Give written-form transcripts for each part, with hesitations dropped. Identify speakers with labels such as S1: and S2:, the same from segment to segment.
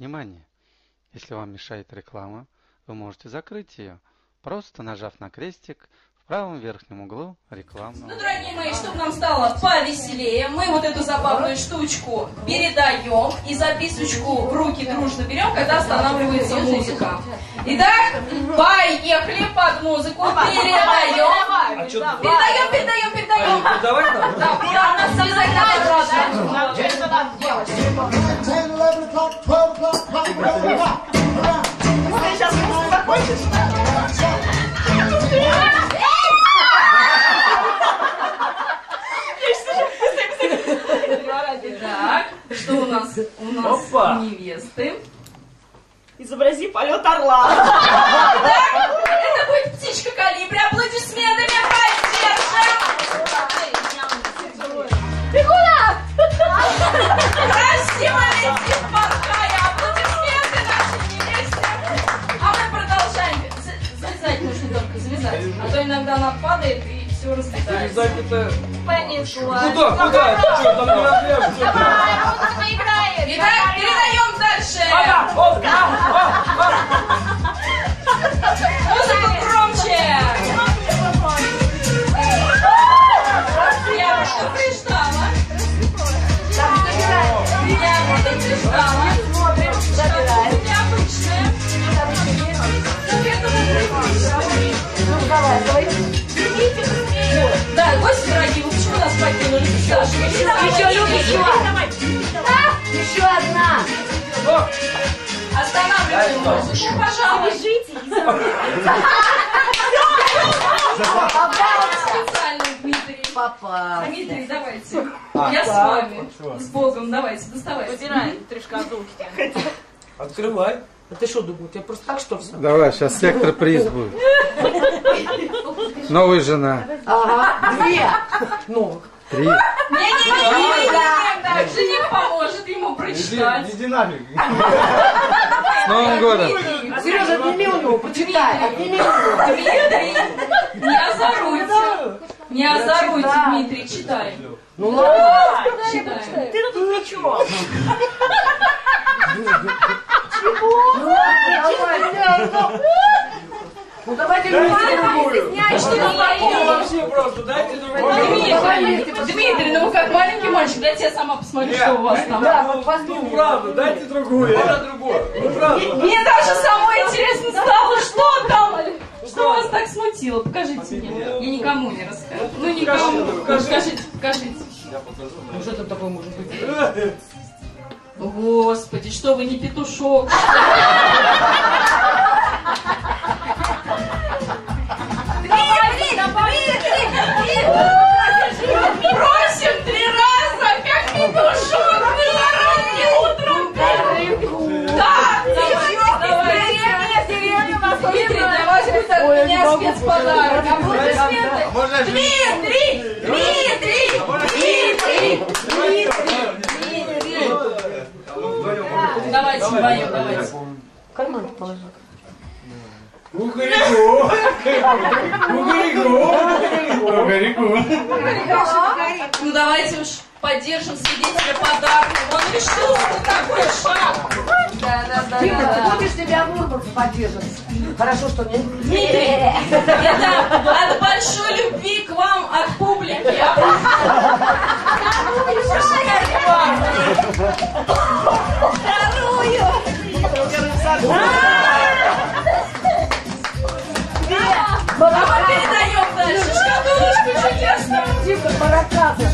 S1: Внимание! Если вам мешает реклама, вы можете закрыть ее, просто нажав на крестик в правом верхнем углу рекламного.
S2: Ну, дорогие мои, чтобы нам стало повеселее, мы вот эту забавную штучку передаем и записочку в руки дружно берем, когда останавливается музыка. Итак, поехали под музыку, передаем. Передаем. Да, нас связать надо.
S3: Ты сейчас закончишь?
S2: Так, что у нас? У нас невесты.
S3: Изобрази полет орла.
S2: Так, это будет птичка калибри. Аплодисментами поддержим. Ты куда? Красиво летит порхая. Аплодисменты нашей невесте. А мы продолжаем. Завязать нужно только, завязать. А то иногда она падает и все разбегается.
S4: Завязать это...
S2: Понеслась.
S4: Куда? Ты что, там не разрежешь?
S2: Давай, а вот это играет. Итак, передаем дальше. Музыку громче. Я предупреждала. Необычное. Да, гости дорогие, вы почему нас покинули? Еще любите.
S5: Еще одна.
S2: Останавливаем музыку, пожалуйста. Специально, Дмитрий.
S5: Попал.
S2: Дмитрий, давайте. Я с вами. С Богом, давайте, доставайте.
S6: Выбирай 3 шкатулки.
S4: Открывай.
S6: А ты что думал, тебе просто так что все?
S1: Давай, сейчас сектор приз будет. Новая жена.
S5: Ага, 2
S6: новых.
S1: 3.
S2: Не, жених поможет ему прочитать.
S4: Иди нафиг.
S1: С Новым годом!
S5: Сережа, отними у него, почитай, отними у него.
S2: Дмитрий, не озоруйте, Дмитрий, читай.
S5: Ну ладно.
S2: Читай.
S3: Ты тут при чем?
S5: Ну давайте вместе другую.
S2: Что не такого?
S4: Вообще просто дайте другую.
S2: Дмитрий, ну вы как маленький мальчик, дайте я сама посмотрю, что у вас там.
S4: Ну правда, дайте другую. Это другую. Ну правда.
S2: Мне даже самой интересно стало, что там. Что вас так смутило? Покажите мне. Я никому не расскажу. Ну никому. Покажите.
S6: Что там такое может быть?
S2: Господи, что вы не петушок? Просим 3 раза, как петушок, на раннее утро. Да, Дмитрий, для вас будет от меня спецподарок. Аплодисменты. Дмитрий! Давайте вдвоем, давайте.
S5: В карман положи.
S4: Кукареку.
S2: Ну давайте уж поддержим свидетеля подарка. Он решился на такой шаг.
S5: Тима, ты будешь тебя в Урбанс поддерживать? Хорошо, что нет.
S2: Дмитрий, это от большой любви к вам, от публики. А мы передаем дальше шкатулочку чудесную.
S5: Типа маракасы.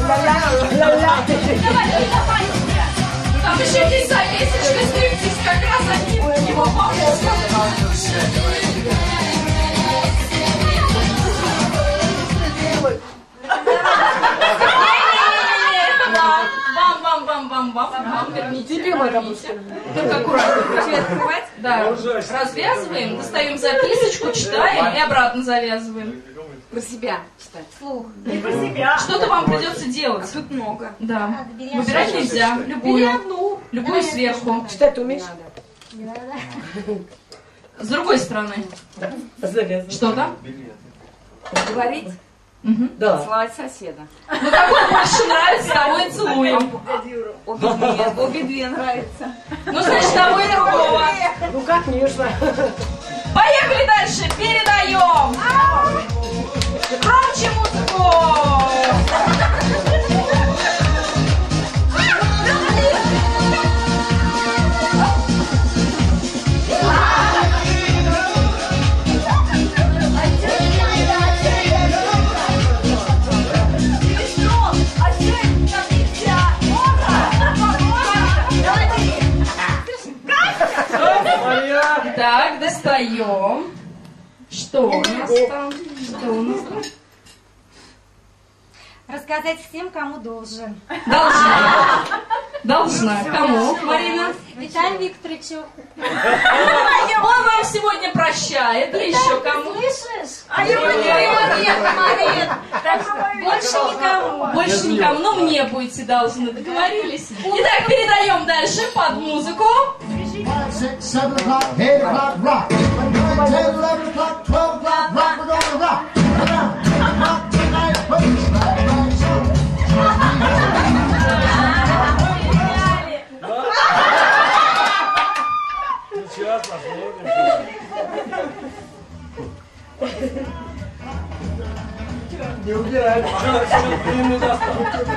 S2: Там еще есть завесочка, стриптиз, как раз они его помогут. Вам верните.
S5: Тебе надо будет.
S2: Только аккуратно. Начали открывать? Да. Развязываем, достаем записочку, читаем и обратно завязываем.
S5: Про себя читать. Слух.
S3: Не про себя.
S2: Что-то вам придется делать.
S5: Тут много.
S2: Да. Выбирать нельзя. Любую. Любую сверху.
S5: Читать ты умеешь?
S2: С другой стороны.
S6: Завязывай.
S2: Что там?
S5: Говорить?
S6: Да.
S5: Целовать соседа.
S2: Ну, кому больше нравится, того и целуем.
S5: Обе две нравится.
S2: Ну, значит, того и другого.
S6: Ну, конечно.
S2: Поехали дальше. Передаем. Громче музыку. Так, достаем. Что у нас там? Что у нас там?
S7: Рассказать всем, кому должен.
S2: Должна. Должна. Кому, Марина?
S7: Виталию Викторовичу.
S2: Он вам сегодня прощает. И еще кому?
S7: Слышишь?
S2: Больше никому. Больше никому. Но мне будете должны. Договорились? Итак, передаем дальше под музыку.
S8: 6, 7 o'clock, 8 o'clock, rock. 10, 11 o'clock, 12 o'clock, rock. We're gonna rock. Rock tonight, please.
S4: Сейчас посмотрим.
S6: Не убирай.
S4: Длинный достал.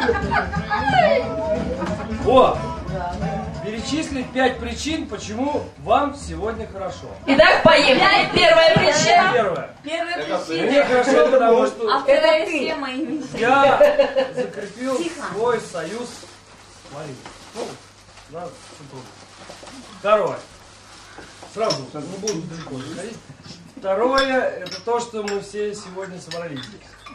S4: О! Перечислить 5 причин, почему вам сегодня хорошо.
S2: Итак, поехали. Первая причина.
S4: Первое. Мне хорошо, потому что
S5: Это все мои мечты.
S4: я закрепил свой союз с Мариной. Ну, да, супругой. Второе. Сразу, не буду далеко заходить. Второе, это то, что мы все сегодня собрались.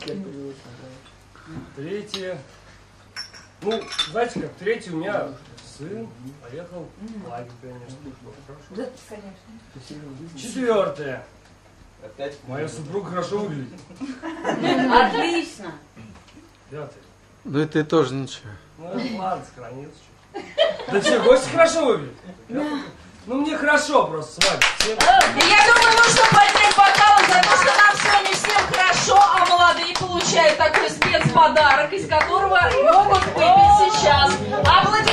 S4: Третье. Ну, знаете как, третье у меня сын поехал в лагерь, конечно.
S5: Да, конечно.
S4: Четвертое. Моя супруга хорошо выглядит.
S5: Отлично.
S4: Пятое.
S1: Ну и ты тоже ничего.
S4: Ну ладно, сохранится. Да все, гости хорошо выглядят. Ну мне хорошо просто с вами. Всем...
S2: Я думаю, нужно поднять бокалы за то, что нам сегодня всем хорошо, а молодые получают такой спецподарок, из которого могут выпить сейчас. Аплодисменты!